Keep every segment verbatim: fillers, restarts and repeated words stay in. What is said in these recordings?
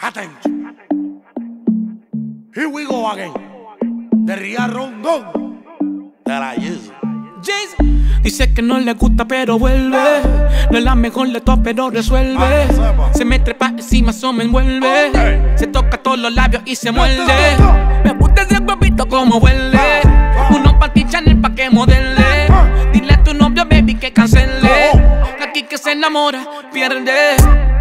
Attention. Here we go again. De Ria Rondón. De la Yeezy. Dice que no le gusta pero vuelve. No es la mejor de todas pero resuelve. Se me trepa encima, eso me envuelve. Se toca todos los labios y se muerde. Me gusta ese huevito como huele. Uno pa' ti Chanel pa' que modele. Dile a tu novio baby que cancele. Que aquí que se enamora pierde.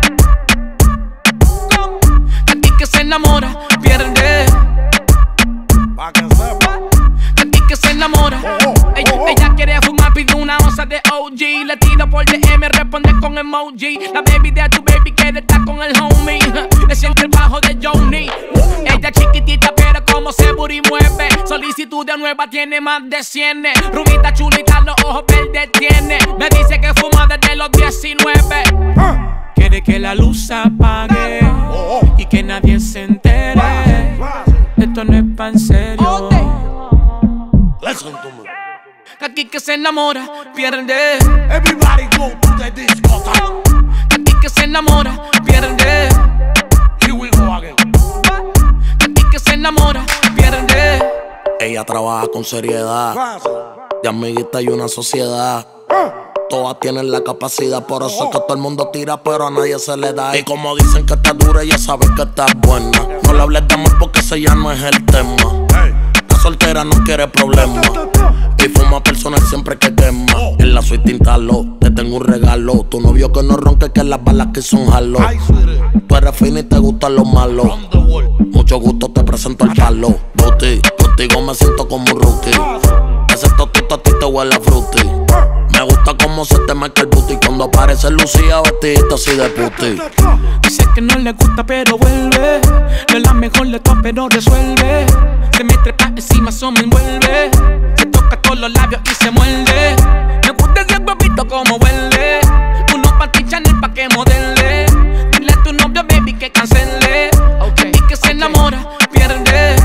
Que aquí que se enamora pierde. Pa' que sepa. Que aquí que se enamora. Ella, ella quiere fumar, pide una onza de O G. Le tiro por D M, responde con emoji. La baby de tu baby quiere estar con el homie. Le siente el bajo de Johnny. Ella chiquitita pero como se booty mueve. Solicitud de nueva tiene más de cien. Rubita chulita, los ojos verdes tiene. Me dice que fuma desde los diecinueve. Quiere que la luz se apague y que nadie se entere. Esto no es pa' en serio. Listen to me. Que aquí que se enamora pierde. Everybody go to the discotheque. Que aquí que se enamora pierde. Here we go again. Que aquí que se enamora pierde. Ella trabaja con seriedad. De amiguita y una sociedad. Todas tienen la capacidad, por eso es que todo el mundo tira, pero a nadie se le da. Y como dicen que está dura, ella sabe que está buena. No le hables de amor porque ese ya no es el tema. La soltera no quiere problemas y fuma personal siempre que quema. En la suite instalo, te tengo un regalo. Tu novio que no ronque, que las balas que son jalo. Tú eres fina y te gustan los malos. Mucho gusto, te presento el palo. Booty, contigo me siento como un rookie. Ese totito a ti te huele a fruity. Me gusta cómo se te marca el booty cuando aparece Lucía vestidito así de puti. Dice que no le gusta pero vuelve. No es la mejor de todas pero resuelve. Se me trepa encima, eso me envuelve. Se toca todos los labios y se muerde. Me gusta ese huevito como huele. Uno pa' ti Chanel pa' que modele. Dile a tu novio baby que cancele. Okay. Y que se enamora pierde.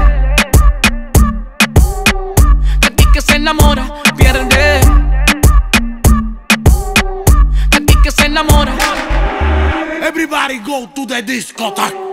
Que aquí que se enamora pierde. Que aquí que se enamora. Everybody go to the discotheque.